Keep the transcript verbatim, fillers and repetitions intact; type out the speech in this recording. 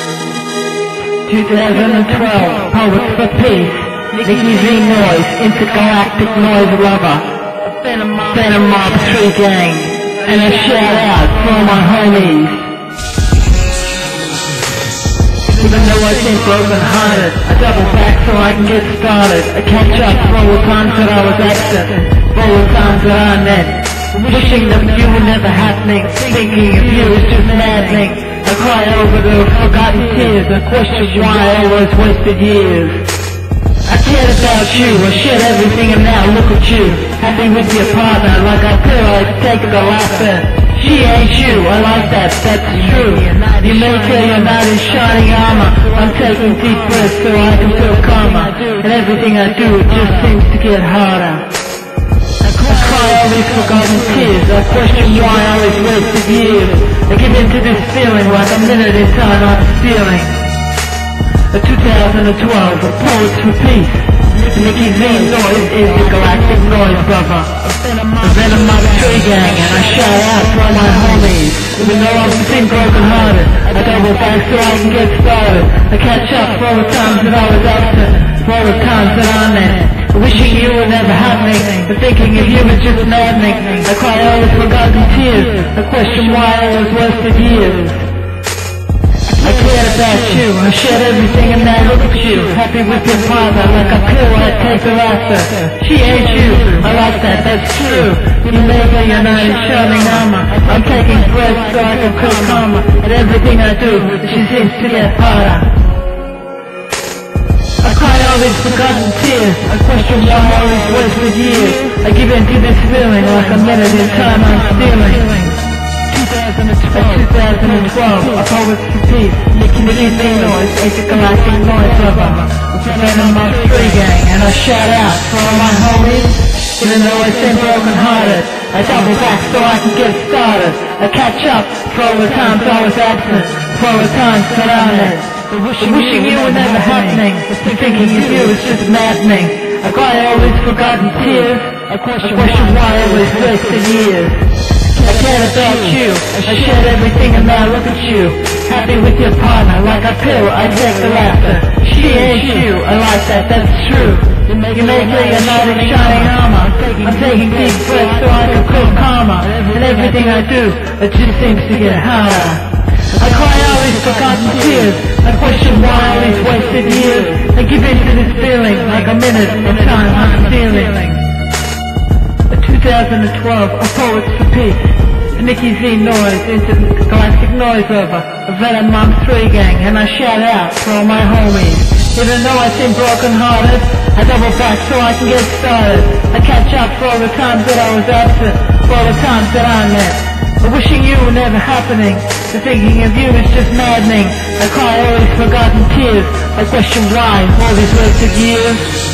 twenty twelve, Poets for Peace, Nicky Z Noise, Intergalactic Noise Lover, Phantom Mob three Gang, and a shout out for all my homies. Even though I seem broken hearted, I double back so I can get started. I catch up for all the times that I was absent, for all the times that I met. Wishing that you were never happening, thinking of you is just maddening. I cry over the forgotten tears, I question why I always wasted years. I cared about you, I shared everything, and now look at you, happy with your partner, like I feel like taking the laughter. She ain't you, I like that, that's true. You may say you're not in shining armor, I'm taking deep breaths so I can feel calmer. And everything I do, it just seems to get harder. I cry all these forgotten tears, I question why I always wasted years. I give in to this feeling like a minute in time I'm stealing. A two thousand twelve, a Poets for Peace, Nicky Z Noise is the galactic noise brother. The Venom Mob three Gang, and I shout out for all my homies. Even though I'm feeling broken hearted, I double back so I can get started. I catch up for all the times that I was absent, for all the times that I met. Wishing you were never happening, but thinking of you was just maddening. I cry all these forgotten tears, I question why I was wasted years. I cared about you, I shared everything, and now look at you, happy with your partner, like a pill I take her after. She ain't you, I like that, that's true. You may be you're not in shining armor, I'm taking breaths so I can feel calmer. And everything I do, she seems to get harder. I cry all these forgotten tears, I question why all these wasted years. I give in to this feeling like a minute in time I'm stealing. two thousand twelve, a Poets for Peace, Nicky Z Noise, Intergalactic Noise Lover, the Phantom Mob three Gang, and I shout out for all my homies. Even though I seem broken hearted, I double back so I can get started. I catch up for all the times I was absent, for all the times that I met. Wishing, wishing you were never happening, thinking of you is just maddening. I cry all these forgotten tears, I question why I was wasted years. I cared about you, I shared everything, and now look at you, happy with your partner, like a pill I take the laughter. She ain't you, I like that, that's true. You may say you're not in shining armor, I'm taking deep breaths so I can feel calmer. And everything I do, it just seems to get harder. I cry all these forgotten tears, I question why all these wasted years. I give in to this feeling like a minute in time I'm stealing. A two thousand twelve, a Poets for Peace, Nicky Z Noise, Intergalactic Noise Lover, a Venom Mob three Gang, and I shout out for all my homies. Even though I seem broken hearted, I double back so I can get started. I catch up for all the times that I was absent, for all the times that I met. Wishing you were never happening, the thinking of you is just maddening. I cry all these forgotten tears, I question why all these wasted years.